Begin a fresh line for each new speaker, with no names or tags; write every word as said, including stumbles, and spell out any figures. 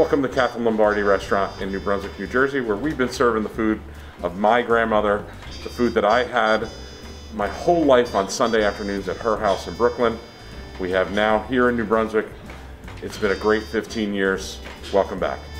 Welcome to Catherine Lombardi restaurant in New Brunswick, New Jersey, where we've been serving the food of my grandmother, the food that I had my whole life on Sunday afternoons at her house in Brooklyn. We have now here in New Brunswick. It's been a great fifteen years. Welcome back.